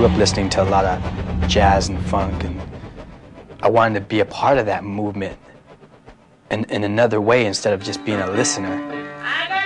grew up listening to a lot of jazz and funk, and I wanted to be a part of that movement in another way instead of just being a listener.